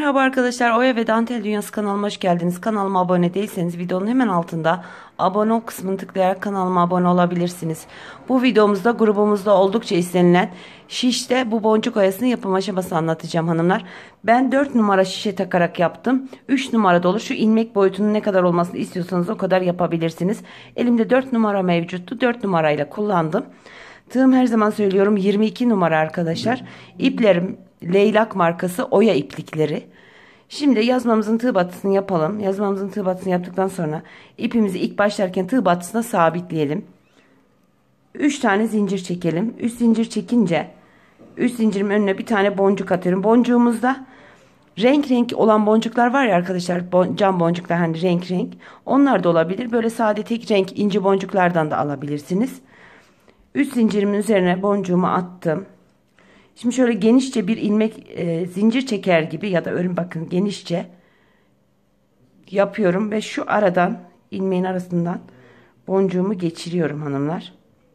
Merhaba arkadaşlar, Oya ve Dantel Dünyası kanalıma hoş geldiniz. Kanalıma abone değilseniz videonun hemen altında abone ol kısmını tıklayarak kanalıma abone olabilirsiniz. Bu videomuzda grubumuzda oldukça istenilen şişte bu boncuk oyasını yapım aşamasını anlatacağım hanımlar. Ben 4 numara şişe takarak yaptım. 3 numara dolu, şu ilmek boyutunun ne kadar olmasını istiyorsanız o kadar yapabilirsiniz. Elimde 4 numara mevcuttu. 4 numarayla kullandım. Tığım her zaman söylüyorum 22 numara arkadaşlar. İplerim Leylak markası Oya iplikleri. Şimdi yazmamızın tığ batısını yapalım. Yazmamızın tığ batısını yaptıktan sonra ipimizi ilk başlarken tığ batısına sabitleyelim. 3 tane zincir çekelim. 3 zincir çekince 3 zincirimin önüne bir tane boncuk atıyorum. Boncuğumuzda renk renk olan boncuklar var ya arkadaşlar, cam boncuklar, hani renk renk. Onlar da olabilir. Böyle sade tek renk inci boncuklardan da alabilirsiniz. 3 zincirimin üzerine boncuğumu attım. Şimdi şöyle genişçe bir ilmek zincir çeker gibi ya da örün, bakın genişçe yapıyorum ve şu aradan, ilmeğin arasından boncuğumu geçiriyorum hanımlar.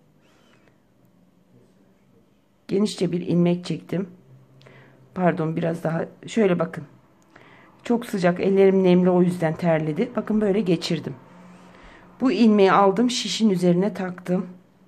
Genişçe bir ilmek çektim. Pardon, biraz daha şöyle bakın. Çok sıcak, ellerim nemli, o yüzden terledi. Bakın böyle geçirdim. Bu ilmeği aldım, şişin üzerine taktım.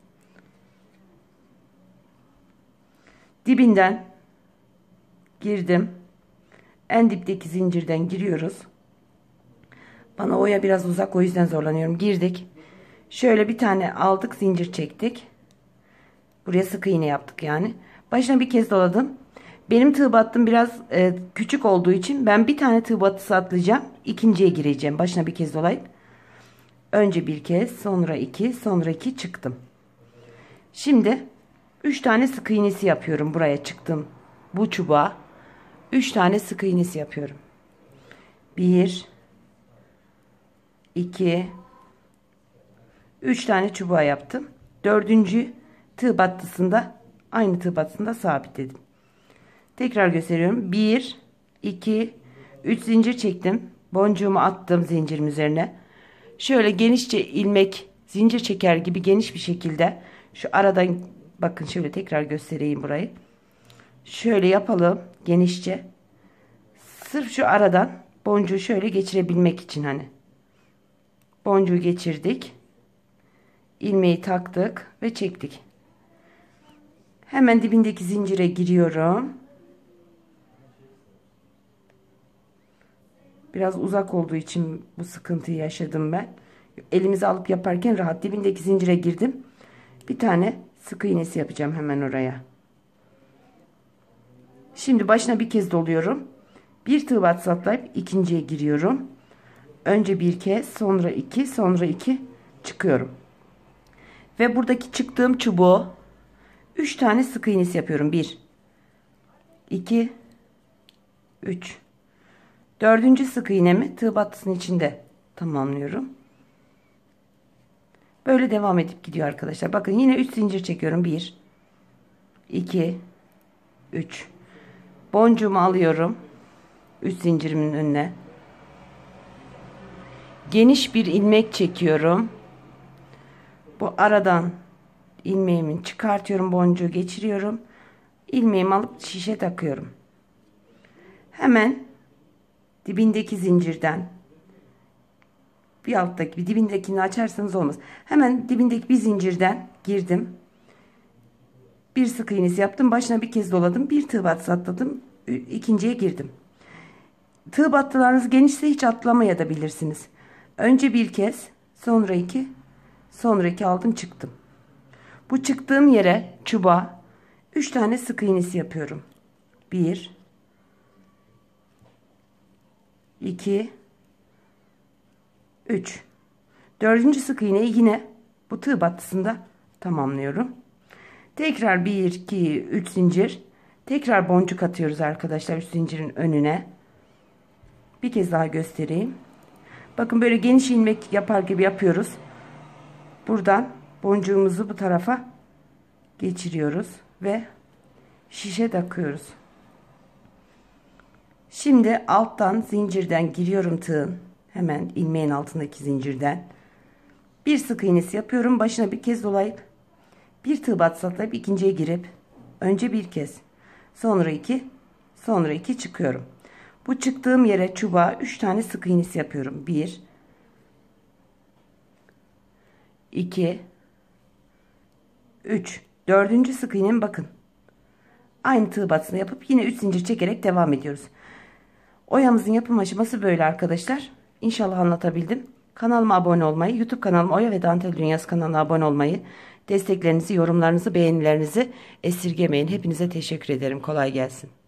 Dibinden girdim. En dipteki zincirden giriyoruz. Bana oya biraz uzak, o yüzden zorlanıyorum. Girdik. Şöyle bir tane aldık, zincir çektik. Buraya sık iğne yaptık yani. Başına bir kez doladım. Benim tığ battım biraz küçük olduğu için ben bir tane tığ battısı atlayacağım. İkinciye gireceğim. Başına bir kez dolayıp. Önce bir kez, sonra iki, sonra iki çıktım. Şimdi 3 tane sık iğnesi yapıyorum. Buraya çıktım. Bu çubuğa 3 tane sık iğnesi yapıyorum. 1 2 3 tane çubuğa yaptım. Dördüncü tığ battısında, aynı tığ battısında sabitledim. Tekrar gösteriyorum. 1 2 3 zincir çektim. Boncuğumu attım zincirin üzerine. Şöyle genişçe ilmek zincir çeker gibi geniş bir şekilde şu aradan, bakın şöyle tekrar göstereyim burayı. Şöyle yapalım genişçe. Sırf şu aradan boncuğu şöyle geçirebilmek için, hani. Boncuğu geçirdik. İlmeği taktık ve çektik. Hemen dibindeki zincire giriyorum. Biraz uzak olduğu için bu sıkıntıyı yaşadım ben. Elimizi alıp yaparken rahat, dibindeki zincire girdim. Bir tane sık iğnesi yapacağım hemen oraya. Şimdi başına bir kez doluyorum. Bir tığ batısı atlayıp ikinciye giriyorum. Önce bir kez, sonra iki, sonra iki çıkıyorum. Ve buradaki çıktığım çubuğu 3 tane sık iğnesi yapıyorum. 1 2 3. Dördüncü sık iğnemi tığ battısının içinde tamamlıyorum. Böyle devam edip gidiyor arkadaşlar. Bakın yine 3 zincir çekiyorum. 1 2 3. Boncuğumu alıyorum. 3 zincirimin önüne. Geniş bir ilmek çekiyorum. Bu aradan ilmeğimi çıkartıyorum. Boncuğu geçiriyorum. İlmeğimi alıp şişe takıyorum. Hemen dibindeki zincirden, bir alttaki, bir dibindekini açarsanız olmaz. Hemen dibindeki bir zincirden girdim. Bir sık iğnesi yaptım. Başına bir kez doladım. Bir tığ batısı atladım. İkinciye girdim. Tığ battılarınız genişse hiç atlamayabilirsiniz. Önce bir kez, sonra iki, sonra iki aldım, çıktım. Bu çıktığım yere, çubuğa 3 tane sık iğnesi yapıyorum. 1 2 3. Dördüncü sık iğneyi yine bu tığ battısında tamamlıyorum. Tekrar 1 2 3 zincir. Tekrar boncuk atıyoruz arkadaşlar 3 zincirin önüne. Bir kez daha göstereyim. Bakın böyle geniş ilmek yapar gibi yapıyoruz. Buradan boncuğumuzu bu tarafa geçiriyoruz ve şişe takıyoruz. Şimdi alttan zincirden giriyorum tığın. Hemen ilmeğin altındaki zincirden. Bir sık iğnesi yapıyorum. Başına bir kez dolayıp bir tığ batısı atlayıp ikinciye girip önce bir kez, sonra iki, sonra iki çıkıyorum. Bu çıktığım yere çubuğa 3 tane sık iğnesi yapıyorum. 1 2 3. Dördüncü sık iğnemi bakın. Aynı tığ batısını yapıp yine 3 zincir çekerek devam ediyoruz. Oyamızın yapım aşaması böyle arkadaşlar. İnşallah anlatabildim. Kanalıma abone olmayı, YouTube kanalıma Oya ve Dantel Dünyası kanalına abone olmayı, desteklerinizi, yorumlarınızı, beğenilerinizi esirgemeyin. Hepinize teşekkür ederim. Kolay gelsin.